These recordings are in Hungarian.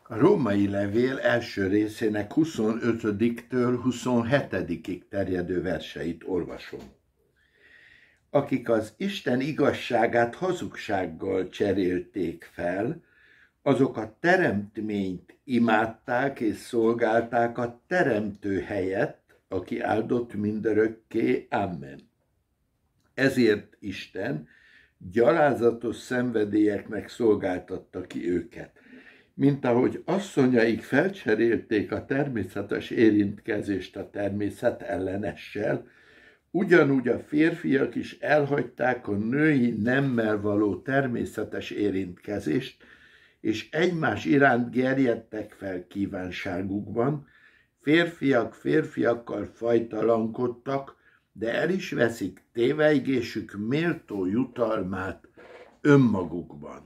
A római levél első részének 25-től 27-ig terjedő verseit olvasom. Akik az Isten igazságát hazugsággal cserélték fel, azok a teremtményt imádták és szolgálták a teremtő helyett, aki áldott mindörökké. Amen. Ezért Isten gyalázatos szenvedélyeknek szolgáltatta ki őket. Mint ahogy asszonyaik felcserélték a természetes érintkezést a természet ellenessel, ugyanúgy a férfiak is elhagyták a női nemmel való természetes érintkezést, és egymás iránt gerjedtek fel kívánságukban, férfiak férfiakkal fajtalankodtak, de el is veszik tévejgésük méltó jutalmát önmagukban.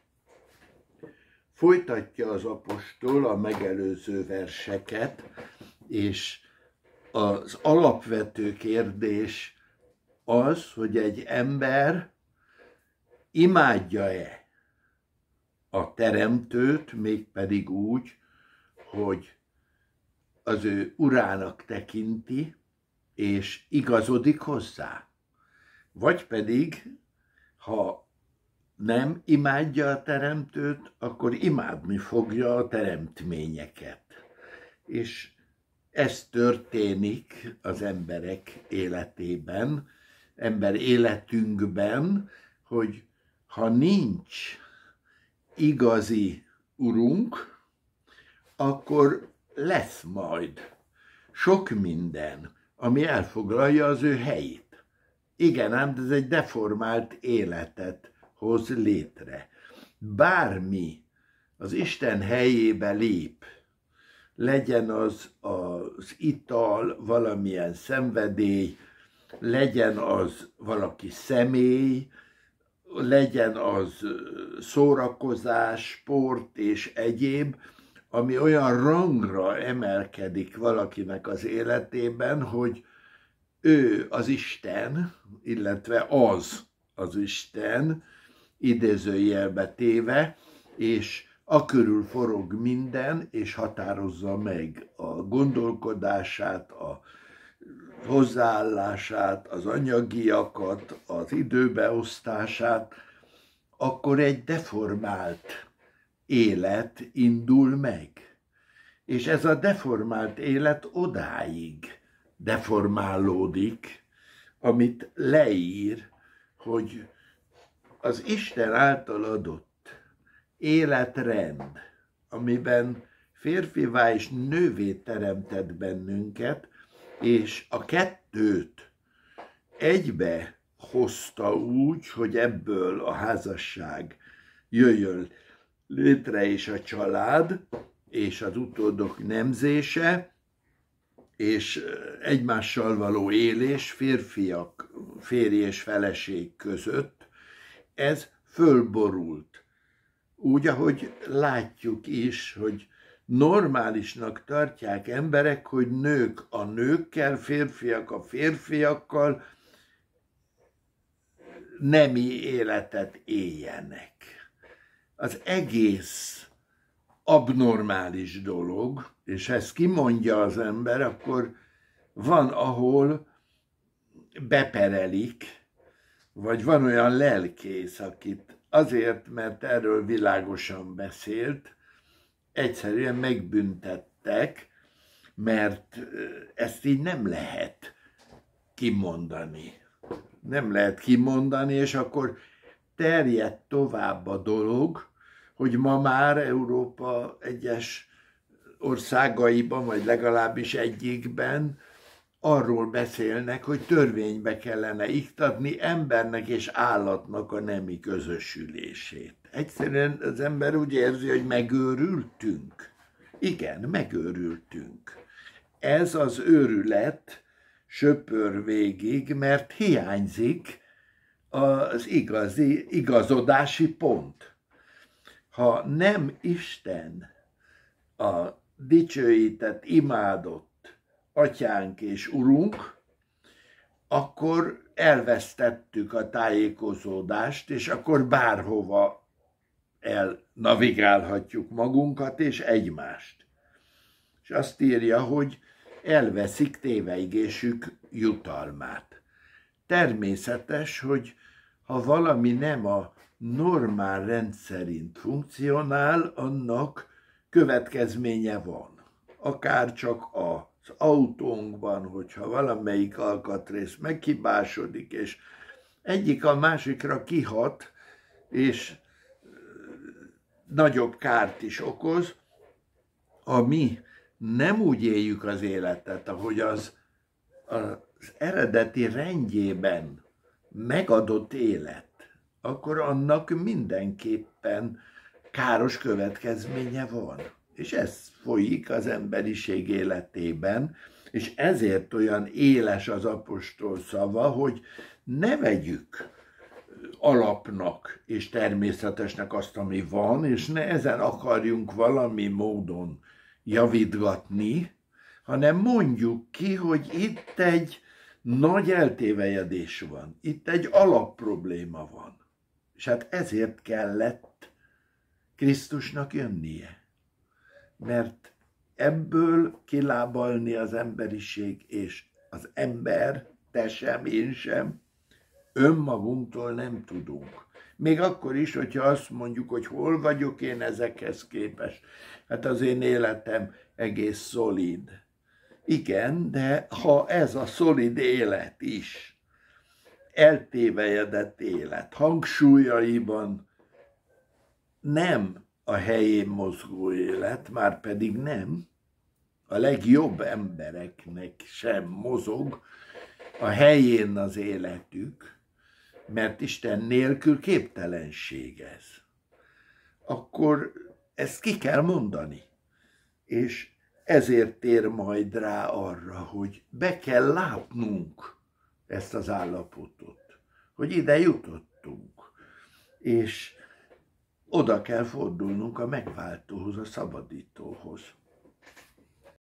Folytatja az apostol a megelőző verseket, és az alapvető kérdés az, hogy egy ember imádja-e a teremtőt, mégpedig úgy, hogy az ő urának tekinti, és igazodik hozzá. Vagy pedig, ha nem imádja a teremtőt, akkor imádni fogja a teremtményeket. És ez történik az emberek életében, ember életünkben, hogy ha nincs igazi urunk, akkor lesz majd sok minden, ami elfoglalja az ő helyét. Igen, ám ez egy deformált életet hoz létre. Bármi az Isten helyébe lép, legyen az ital, valamilyen szenvedély, legyen az valaki személy, legyen az szórakozás, sport és egyéb, ami olyan rangra emelkedik valakinek az életében, hogy ő az Isten, illetve az Isten, idézőjelbe téve, és akörül forog minden, és határozza meg a gondolkodását, a hozzáállását, az anyagiakat, az időbeosztását, akkor egy deformált élet indul meg. És ez a deformált élet odáig deformálódik, amit leír, hogy az Isten által adott életrend, amiben férfivá és nővé teremtett bennünket, és a kettőt egybe hozta úgy, hogy ebből a házasság jöjjön létre, és a család, és az utódok nemzése, és egymással való élés férj és feleség között, ez fölborult. Úgy, ahogy látjuk is, hogy normálisnak tartják emberek, hogy nők a nőkkel, férfiak a férfiakkal nemi életet éljenek. Az egész abnormális dolog, és ezt kimondja az ember, akkor van, ahol beperelik, vagy van olyan lelkész, akit azért, mert erről világosan beszélt, egyszerűen megbüntettek, mert ezt így nem lehet kimondani. Nem lehet kimondani, és akkor terjed tovább a dolog, hogy ma már Európa egyes országaiban, vagy legalábbis egyikben arról beszélnek, hogy törvénybe kellene iktatni embernek és állatnak a nemi közösülését. Egyszerűen az ember úgy érzi, hogy megőrültünk. Igen, megőrültünk. Ez az őrület söpör végig, mert hiányzik az igazodási pont. Ha nem Isten a dicsőített, imádott Atyánk és Urunk, akkor elvesztettük a tájékozódást, és akkor bárhova elnavigálhatjuk magunkat és egymást. És azt írja, hogy elveszik téveigésük jutalmát. Természetes, hogy ha valami nem a normál rend szerint funkcionál, annak következménye van. Akár csak az autónkban, hogyha valamelyik alkatrész meghibásodik, és egyik a másikra kihat, és nagyobb kárt is okoz, ami nem úgy éljük az életet, ahogy az eredeti rendjében megadott élet, akkor annak mindenképpen káros következménye van. És ez folyik az emberiség életében, és ezért olyan éles az apostol szava, hogy ne vegyük alapnak és természetesnek azt, ami van, és ne ezen akarjunk valami módon javítgatni, hanem mondjuk ki, hogy itt egy nagy eltévejedés van, itt egy alapprobléma van. És hát ezért kellett Krisztusnak jönnie. Mert ebből kilábalni az emberiség és az ember, te sem, én sem, önmagunktól nem tudunk. Még akkor is, hogyha azt mondjuk, hogy hol vagyok én ezekhez képest. Hát az én életem egész szolid. Igen, de ha ez a szolid élet is, eltévejedett élet, hangsúlyaiban nem a helyén mozgó élet, már pedig nem, a legjobb embereknek sem mozog a helyén az életük, mert Isten nélkül képtelenség ez. Akkor ezt ki kell mondani. És ezért tér majd rá arra, hogy be kell látnunk ezt az állapotot, hogy ide jutottunk, és oda kell fordulnunk a megváltóhoz, a szabadítóhoz.